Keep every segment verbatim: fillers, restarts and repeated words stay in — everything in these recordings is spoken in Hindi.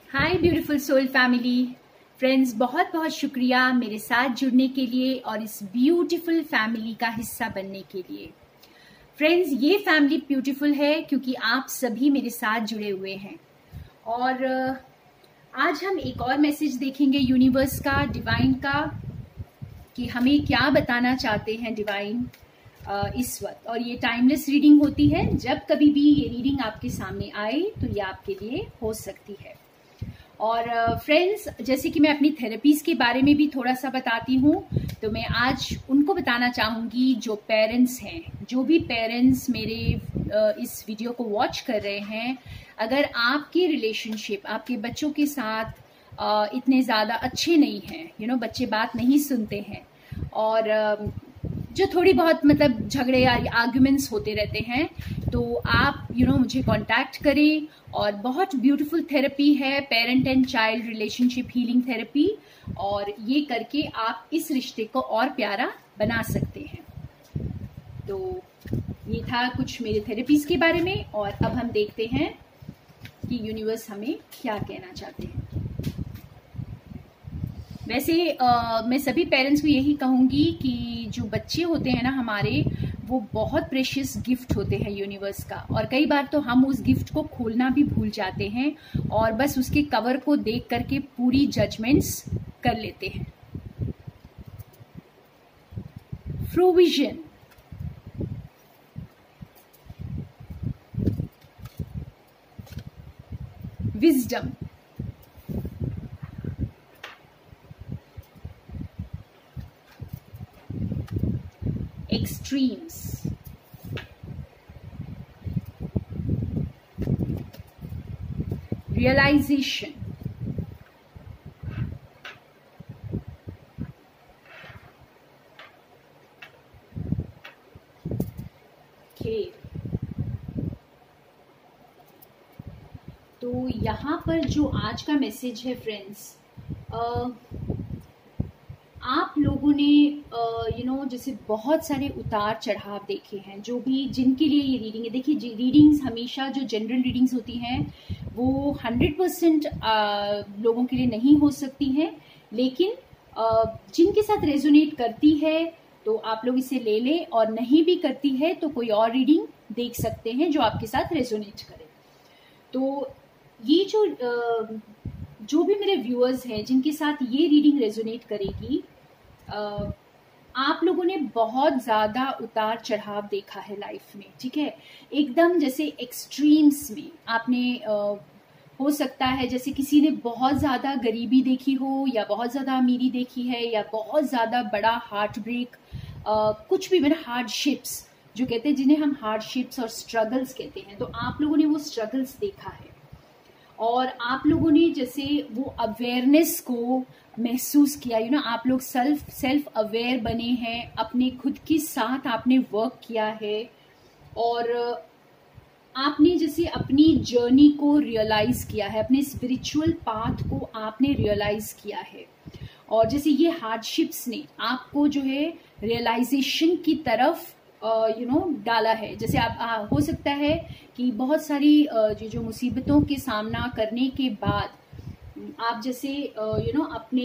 हाय ब्यूटीफुल सोल फैमिली फ्रेंड्स, बहुत बहुत शुक्रिया मेरे साथ जुड़ने के लिए और इस ब्यूटीफुल फैमिली का हिस्सा बनने के लिए। फ्रेंड्स, ये फैमिली ब्यूटीफुल है क्योंकि आप सभी मेरे साथ जुड़े हुए हैं। और आज हम एक और मैसेज देखेंगे यूनिवर्स का, डिवाइन का, कि हमें क्या बताना चाहते हैं डिवाइन इस वक्त। और ये टाइमलेस रीडिंग होती है, जब कभी भी ये रीडिंग आपके सामने आए तो ये आपके लिए हो सकती है। और फ्रेंड्स uh, जैसे कि मैं अपनी थेरेपीज के बारे में भी थोड़ा सा बताती हूँ, तो मैं आज उनको बताना चाहूँगी जो पेरेंट्स हैं, जो भी पेरेंट्स मेरे uh, इस वीडियो को वॉच कर रहे हैं। अगर आपके रिलेशनशिप आपके बच्चों के साथ uh, इतने ज़्यादा अच्छे नहीं हैं, यू नो बच्चे बात नहीं सुनते हैं, और uh, जो थोड़ी बहुत मतलब झगड़े या आर्ग्यूमेंट्स होते रहते हैं, तो आप यू नो मुझे कांटेक्ट करें। और बहुत ब्यूटीफुल थेरेपी है, parent and child relationship healing therapy, और ये करके आप इस रिश्ते को और प्यारा बना सकते हैं। तो ये था कुछ मेरे थेरेपीज के बारे में, और अब हम देखते हैं कि यूनिवर्स हमें क्या कहना चाहते हैं। वैसे आ, मैं सभी पेरेंट्स को यही कहूँगी कि जो बच्चे होते हैं ना हमारे, वो बहुत प्रेशियस गिफ्ट होते हैं यूनिवर्स का, और कई बार तो हम उस गिफ्ट को खोलना भी भूल जाते हैं और बस उसके कवर को देख करके पूरी जजमेंट्स कर लेते हैं। फ्रूविजन, विजडम, extremes, realization, okay. तो यहाँ पर जो आज का मैसेज है फ्रेंड्स, आप लोगों ने यू नो जैसे बहुत सारे उतार चढ़ाव देखे हैं, जो भी जिनके लिए ये रीडिंग है। देखिए, रीडिंग्स हमेशा जो जनरल रीडिंग्स होती हैं वो हंड्रेड परसेंट लोगों के लिए नहीं हो सकती हैं, लेकिन uh, जिनके साथ रेजोनेट करती है तो आप लोग इसे ले लें, और नहीं भी करती है तो कोई और रीडिंग देख सकते हैं जो आपके साथ रेजोनेट करे। तो ये जो uh, जो भी मेरे व्यूअर्स हैं जिनके साथ ये रीडिंग रेजोनेट करेगी, आप लोगों ने बहुत ज़्यादा उतार चढ़ाव देखा है लाइफ में, ठीक है। एकदम जैसे एक्सट्रीम्स में आपने हो सकता है, जैसे किसी ने बहुत ज़्यादा गरीबी देखी हो, या बहुत ज़्यादा अमीरी देखी है, या बहुत ज़्यादा बड़ा हार्ट ब्रेक, कुछ भी, मैंने हार्डशिप्स जो कहते हैं, जिन्हें हम हार्डशिप्स और स्ट्रगल्स कहते हैं, तो आप लोगों ने वो स्ट्रगल्स देखा है। और आप लोगों ने जैसे वो अवेयरनेस को महसूस किया, यू नो आप लोग सेल्फ सेल्फ अवेयर बने हैं, अपने खुद के साथ आपने वर्क किया है, और आपने जैसे अपनी जर्नी को रियलाइज किया है, अपने स्पिरिचुअल पाथ को आपने रियलाइज किया है। और जैसे ये हार्डशिप्स ने आपको जो है रियलाइजेशन की तरफ यू नो डाला है। जैसे आप आ, हो सकता है कि बहुत सारी जो जो मुसीबतों के सामना करने के बाद आप जैसे यू नो अपने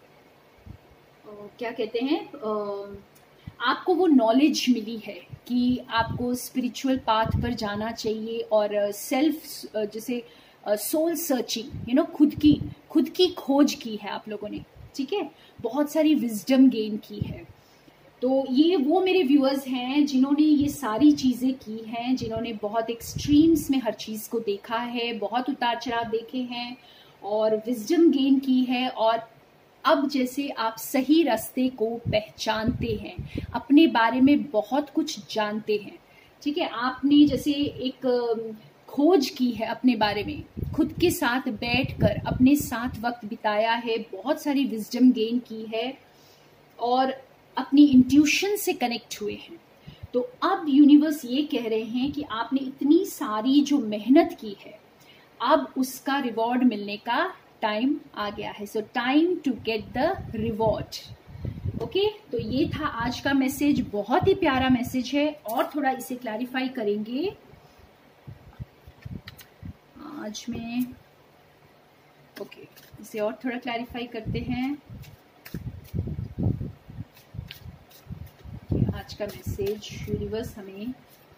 क्या कहते हैं, आपको वो नॉलेज मिली है कि आपको स्पिरिचुअल पाथ पर जाना चाहिए, और सेल्फ जैसे सोल सर्चिंग, यू नो खुद की खुद की खोज की है आप लोगों ने, ठीक है। बहुत सारी विजडम गेन की है। तो ये वो मेरे व्यूअर्स हैं जिन्होंने ये सारी चीज़ें की हैं, जिन्होंने बहुत एक्सट्रीम्स में हर चीज़ को देखा है, बहुत उतार चढ़ाव देखे हैं, और विजडम गेन की है। और अब जैसे आप सही रास्ते को पहचानते हैं, अपने बारे में बहुत कुछ जानते हैं, ठीक है। आपने जैसे एक खोज की है अपने बारे में, खुद के साथ बैठकर अपने साथ वक्त बिताया है, बहुत सारी विजडम गेन की है, और अपनी इंट्यूशन से कनेक्ट हुए हैं। तो अब यूनिवर्स ये कह रहे हैं कि आपने इतनी सारी जो मेहनत की है, अब उसका रिवॉर्ड मिलने का टाइम आ गया है। So time to get the reward. Okay, तो ये था आज का मैसेज, बहुत ही प्यारा मैसेज है, और थोड़ा इसे क्लैरिफाई करेंगे। आज मैं ओके, इसे और थोड़ा क्लैरिफाई करते हैं। आज का मैसेज यूनिवर्स हमें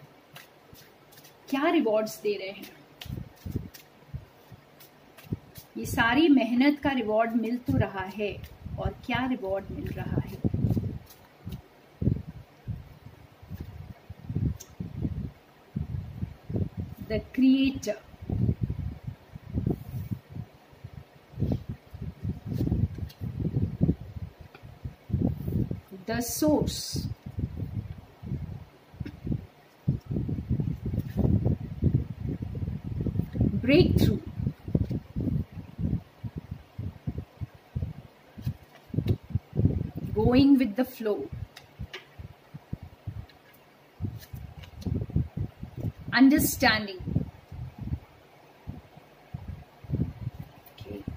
क्या रिवॉर्ड्स दे रहे हैं। ये सारी मेहनत का रिवॉर्ड मिल तो रहा है, और क्या रिवॉर्ड मिल रहा है। The creator, the source, breakthrough, going with the flow, understanding. Okay.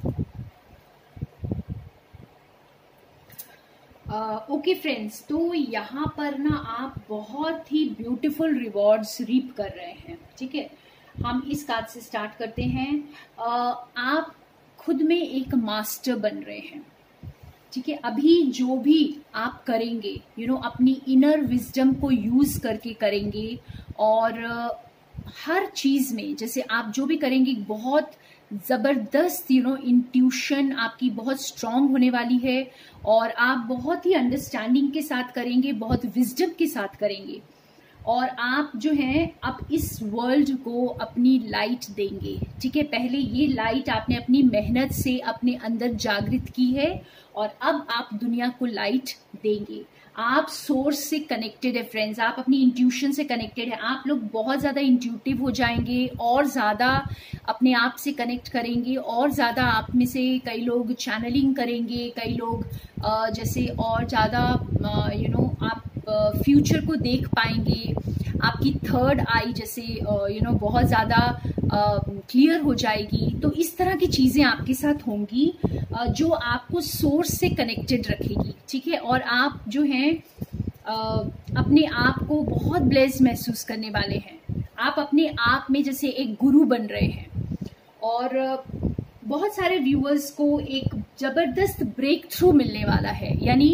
Okay friends, तो यहाँ पर ना आप बहुत ही ब्यूटीफुल रिवॉर्ड्स रीप कर रहे हैं। ठीक है, हम इस कार्ड से स्टार्ट करते हैं। uh, आप खुद में एक मास्टर बन रहे हैं। ठीक है, अभी जो भी आप करेंगे, यू you नो know, अपनी इनर विजडम को यूज करके करेंगे, और uh, हर चीज में जैसे आप जो भी करेंगे बहुत जबरदस्त यू नो इंट्यूशन आपकी बहुत स्ट्रांग होने वाली है, और आप बहुत ही अंडरस्टैंडिंग के साथ करेंगे, बहुत विजडम के साथ करेंगे, और आप जो हैं अब इस वर्ल्ड को अपनी लाइट देंगे। ठीक है, पहले ये लाइट आपने अपनी मेहनत से अपने अंदर जागृत की है, और अब आप दुनिया को लाइट देंगे। आप सोर्स से कनेक्टेड है फ्रेंड्स, आप अपनी इंट्यूशन से कनेक्टेड है। आप लोग बहुत ज़्यादा इंट्यूटिव हो जाएंगे, और ज़्यादा अपने आप से कनेक्ट करेंगे, और ज़्यादा आप में से कई लोग चैनलिंग करेंगे, कई लोग जैसे और ज़्यादा यू नो आप फ्यूचर को देख पाएंगे। आपकी थर्ड आई जैसे यू नो बहुत ज़्यादा क्लियर हो जाएगी। तो इस तरह की चीज़ें आपके साथ होंगी uh, जो आपको सोर्स से कनेक्टेड रखेगी। ठीक है, और आप जो हैं uh, अपने आप को बहुत ब्लेस्ड महसूस करने वाले हैं। आप अपने आप में जैसे एक गुरु बन रहे हैं, और uh, बहुत सारे व्यूअर्स को एक जबरदस्त ब्रेक थ्रू मिलने वाला है। यानी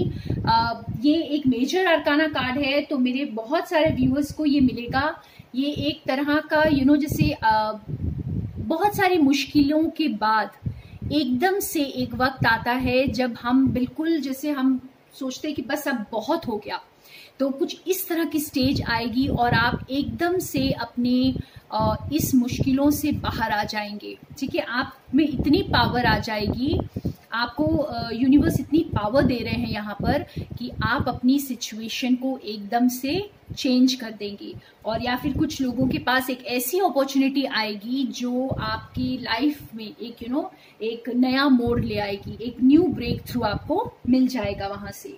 ये एक मेजर अरकाना कार्ड है, तो मेरे बहुत सारे व्यूअर्स को ये मिलेगा। ये एक तरह का यू नो जैसे आ, बहुत सारी मुश्किलों के बाद एकदम से एक वक्त आता है जब हम बिल्कुल जैसे हम सोचते हैं कि बस अब बहुत हो गया, तो कुछ इस तरह की स्टेज आएगी, और आप एकदम से अपने इस मुश्किलों से बाहर आ जाएंगे। ठीक है, आप में इतनी पावर आ जाएगी, आपको यूनिवर्स इतनी पावर दे रहे हैं यहाँ पर कि आप अपनी सिचुएशन को एकदम से चेंज कर देंगे, और या फिर कुछ लोगों के पास एक ऐसी अपॉर्चुनिटी आएगी जो आपकी लाइफ में एक यू नो एक नया मोड़ ले आएगी, एक न्यू ब्रेक थ्रू आपको मिल जाएगा वहां से।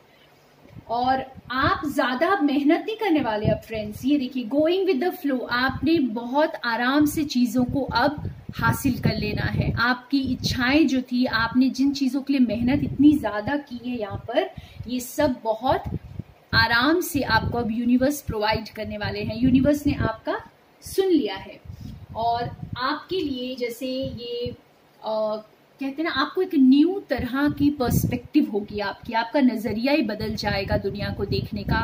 और आप ज्यादा मेहनत नहीं करने वाले अब फ्रेंड्स। ये देखिए, गोइंग विद द फ्लो, आपने बहुत आराम से चीजों को अब हासिल कर लेना है। आपकी इच्छाएं जो थी, आपने जिन चीजों के लिए मेहनत इतनी ज्यादा की है यहाँ पर, ये सब बहुत आराम से आपको अब यूनिवर्स प्रोवाइड करने वाले हैं। यूनिवर्स ने आपका सुन लिया है, और आपके लिए जैसे ये आ, कहते हैं ना, आपको एक न्यू तरह की पर्सपेक्टिव होगी आपकी, आपका नजरिया ही बदल जाएगा दुनिया को देखने का।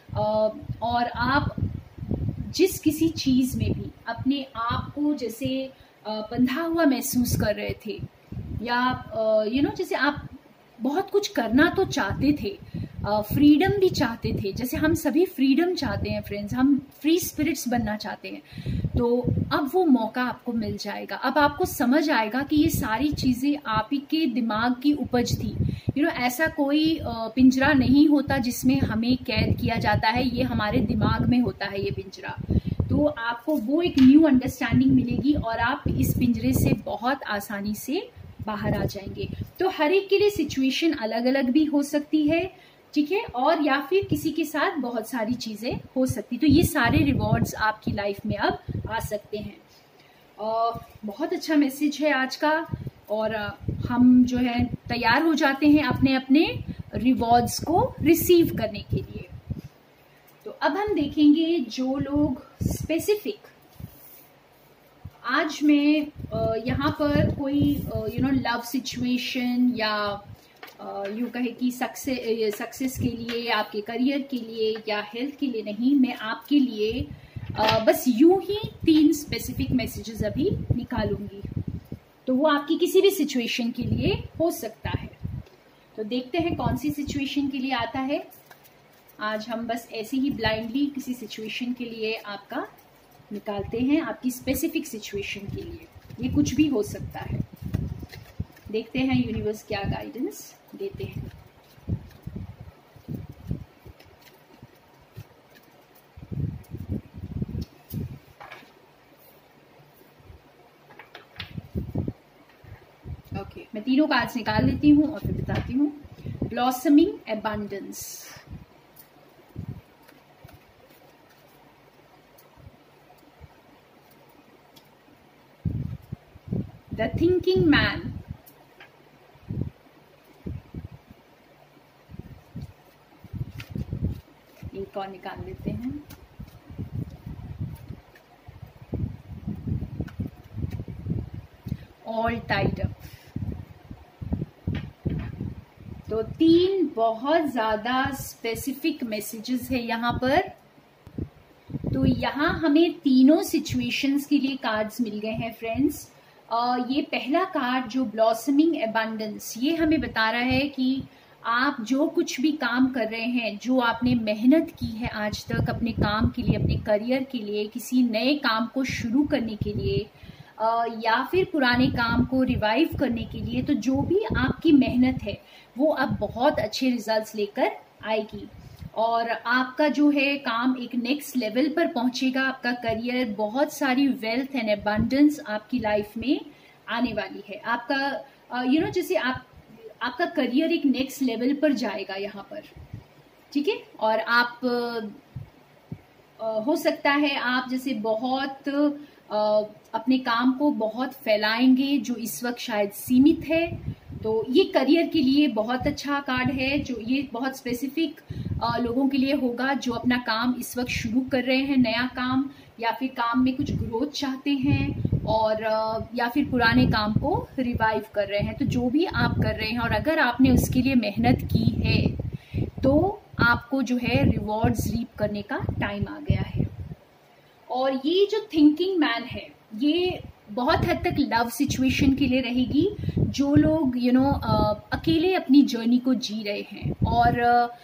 और आप जिस किसी चीज में भी अपने आप को जैसे बंधा हुआ महसूस कर रहे थे, या यू नो जैसे आप बहुत कुछ करना तो चाहते थे, फ्रीडम भी चाहते थे, जैसे हम सभी फ्रीडम चाहते हैं फ्रेंड्स, हम फ्री स्पिरिट्स बनना चाहते हैं, तो अब वो मौका आपको मिल जाएगा। अब आपको समझ आएगा कि ये सारी चीजें आप ही के दिमाग की उपज थी। यू नो ऐसा कोई पिंजरा नहीं होता जिसमें हमें कैद किया जाता है, ये हमारे दिमाग में होता है ये पिंजरा। तो आपको वो एक न्यू अंडरस्टैंडिंग मिलेगी, और आप इस पिंजरे से बहुत आसानी से बाहर आ जाएंगे। तो हर एक के लिए सिचुएशन अलग अलग भी हो सकती है, ठीक है, और या फिर किसी के साथ बहुत सारी चीजें हो सकती। तो ये सारे रिवॉर्ड्स आपकी लाइफ में अब आ सकते हैं। और बहुत अच्छा मैसेज है आज का, और हम जो है तैयार हो जाते हैं अपने अपने रिवॉर्ड्स को रिसीव करने के लिए। तो अब हम देखेंगे जो लोग स्पेसिफिक आज मैं यहाँ पर कोई यू नो लव सिचुएशन या यूँ कहे कि सक्सेस सक्सेस के लिए, आपके करियर के लिए या हेल्थ के लिए नहीं, मैं आपके लिए uh, बस यूं ही तीन स्पेसिफिक मैसेजेस अभी निकालूंगी। तो वो आपकी किसी भी सिचुएशन के लिए हो सकता है। तो देखते हैं कौन सी सिचुएशन के लिए आता है। आज हम बस ऐसे ही ब्लाइंडली किसी सिचुएशन के लिए आपका निकालते हैं, आपकी स्पेसिफिक सिचुएशन के लिए। ये कुछ भी हो सकता है। देखते हैं यूनिवर्स क्या गाइडेंस देते हैं। ओके okay, मैं तीनों कार्ड्स निकाल लेती हूँ और फिर बताती हूँ। Blossoming abundance, the thinking man, एक और निकाल लेते हैं। All tied up. तो तीन बहुत ज्यादा स्पेसिफिक मैसेजेस है यहाँ पर। तो यहाँ हमें तीनों सिचुएशंस के लिए कार्ड्स मिल गए हैं फ्रेंड्स। ये पहला कार्ड जो ब्लॉसमिंग एबंडेंस, ये हमें बता रहा है कि आप जो कुछ भी काम कर रहे हैं, जो आपने मेहनत की है आज तक अपने काम के लिए, अपने करियर के लिए, किसी नए काम को शुरू करने के लिए या फिर पुराने काम को रिवाइव करने के लिए, तो जो भी आपकी मेहनत है वो अब बहुत अच्छे रिजल्ट्स लेकर आएगी और आपका जो है काम एक नेक्स्ट लेवल पर पहुंचेगा। आपका करियर, बहुत सारी वेल्थ एंड एबंडेंस आपकी लाइफ में आने वाली है। आपका यू नो जैसे आप आपका करियर एक नेक्स्ट लेवल पर जाएगा यहाँ पर, ठीक है। और आप आ, हो सकता है आप जैसे बहुत आ, अपने काम को बहुत फैलाएंगे जो इस वक्त शायद सीमित है। तो ये करियर के लिए बहुत अच्छा कार्ड है, जो ये बहुत स्पेसिफिक लोगों के लिए होगा जो अपना काम इस वक्त शुरू कर रहे हैं, नया काम, या फिर काम में कुछ ग्रोथ चाहते हैं, और या फिर पुराने काम को रिवाइव कर रहे हैं। तो जो भी आप कर रहे हैं और अगर आपने उसके लिए मेहनत की है तो आपको जो है रिवॉर्ड्स रीप करने का टाइम आ गया है। और ये जो थिंकिंग मैन है, ये बहुत हद तक लव सिचुएशन के लिए रहेगी। जो लोग यू you नो know, अकेले अपनी जर्नी को जी रहे हैं और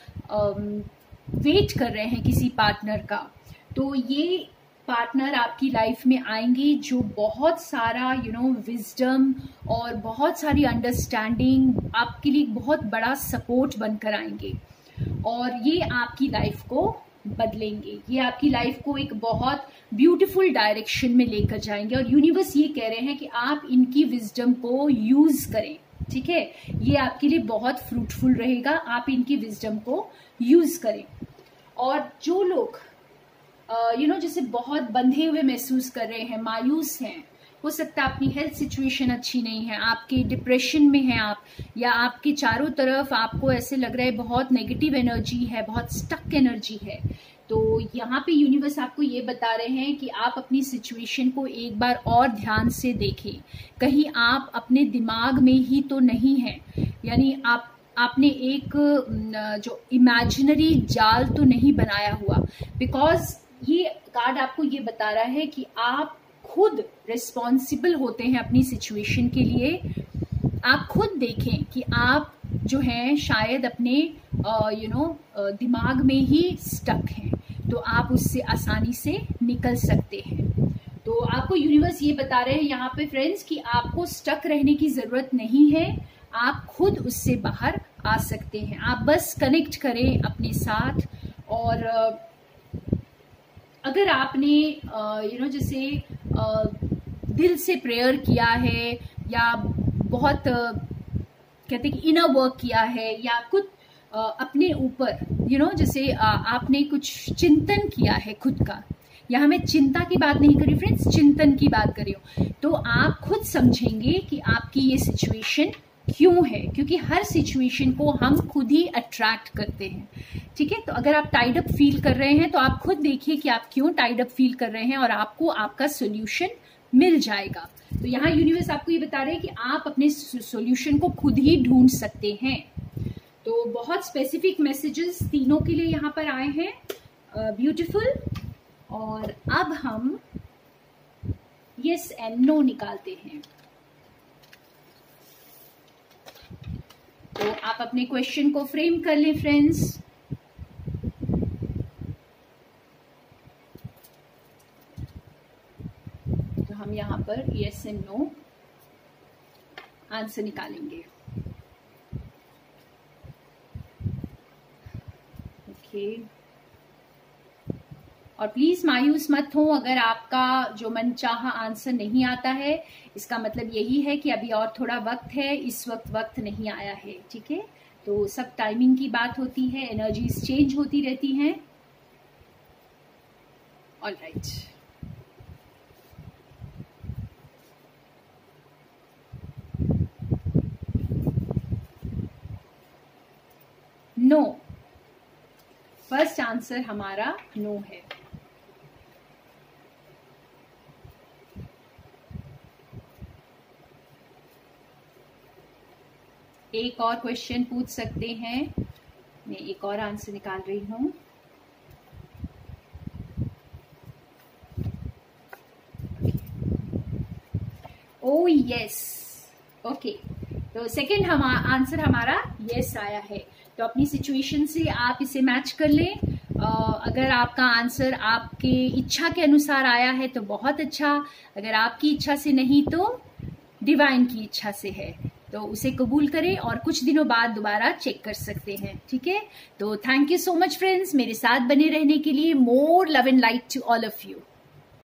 वेट कर रहे हैं किसी पार्टनर का, तो ये पार्टनर आपकी लाइफ में आएंगे जो बहुत सारा यू नो विजडम और बहुत सारी अंडरस्टैंडिंग, आपके लिए बहुत बड़ा सपोर्ट बनकर आएंगे और ये आपकी लाइफ को बदलेंगे। ये आपकी लाइफ को एक बहुत ब्यूटीफुल डायरेक्शन में लेकर जाएंगे और यूनिवर्स ये कह रहे हैं कि आप इनकी विजडम को यूज करें, ठीक है। ये आपके लिए बहुत फ्रूटफुल रहेगा, आप इनकी विजडम को यूज करें। और जो लोग यू नो जैसे बहुत बंधे हुए महसूस कर रहे हैं, मायूस हैं, हो सकता है अपनी हेल्थ सिचुएशन अच्छी नहीं है, आपके डिप्रेशन में हैं आप, या आपके चारों तरफ आपको ऐसे लग रहा है बहुत नेगेटिव एनर्जी है, बहुत स्टक एनर्जी है। तो यहाँ पे यूनिवर्स आपको ये बता रहे हैं कि आप अपनी सिचुएशन को एक बार और ध्यान से देखें। कहीं आप अपने दिमाग में ही तो नहीं हैं, यानी आप आपने एक जो इमेजिनरी जाल तो नहीं बनाया हुआ। बिकॉज ये कार्ड आपको ये बता रहा है कि आप खुद रिस्पॉन्सिबल होते हैं अपनी सिचुएशन के लिए। आप खुद देखें कि आप जो हैं शायद अपने यू नो दिमाग में ही स्टक हैं, तो आप उससे आसानी से निकल सकते हैं। तो आपको यूनिवर्स ये बता रहे हैं यहाँ पे फ्रेंड्स कि आपको स्टक रहने की ज़रूरत नहीं है, आप खुद उससे बाहर आ सकते हैं। आप बस कनेक्ट करें अपने साथ। और अगर आपने यू नो जैसे uh, दिल से प्रेयर किया है या बहुत uh, कहते हैं कि इनर वर्क किया है, या कुछ uh, अपने ऊपर यू नो जैसे uh, आपने कुछ चिंतन किया है खुद का, यहाँ मैं चिंता की बात नहीं करी फ्रेंड्स, चिंतन की बात कर रही हूँ, तो आप खुद समझेंगे कि आपकी ये सिचुएशन क्यों है, क्योंकि हर सिचुएशन को हम खुद ही अट्रैक्ट करते हैं, ठीक है। तो अगर आप टाइड अप फील कर रहे हैं तो आप खुद देखिए कि आप क्यों टाइड अप फील कर रहे हैं और आपको आपका सोल्यूशन मिल जाएगा। तो यहाँ यूनिवर्स आपको ये बता रहे हैं कि आप अपने सॉल्यूशन को खुद ही ढूंढ सकते हैं। तो बहुत स्पेसिफिक मैसेजेस तीनों के लिए यहाँ पर आए हैं, ब्यूटीफुल। और अब हम यस एंड नो निकालते हैं। तो आप अपने क्वेश्चन को फ्रेम कर लें फ्रेंड्स। तो हम यहाँ पर यस एंड नो आंसर निकालेंगे। ओके, और प्लीज मायूस मत हो अगर आपका जो मनचाहा आंसर नहीं आता है। इसका मतलब यही है कि अभी और थोड़ा वक्त है, इस वक्त वक्त नहीं आया है, ठीक है। तो सब टाइमिंग की बात होती है, एनर्जीज चेंज होती रहती हैं। All right, no, first answer हमारा नो है। एक और क्वेश्चन पूछ सकते हैं, मैं एक और आंसर निकाल रही हूं। Oh yes, okay. तो सेकंड हम आंसर हमारा यस आया है। तो अपनी सिचुएशन से आप इसे मैच कर लें। uh, अगर आपका आंसर आपके इच्छा के अनुसार आया है तो बहुत अच्छा, अगर आपकी इच्छा से नहीं तो डिवाइन की इच्छा से है, तो उसे कबूल करें और कुछ दिनों बाद दोबारा चेक कर सकते हैं, ठीक है। तो thank you so much friends, मेरे साथ बने रहने के लिए। More love and light to all of you.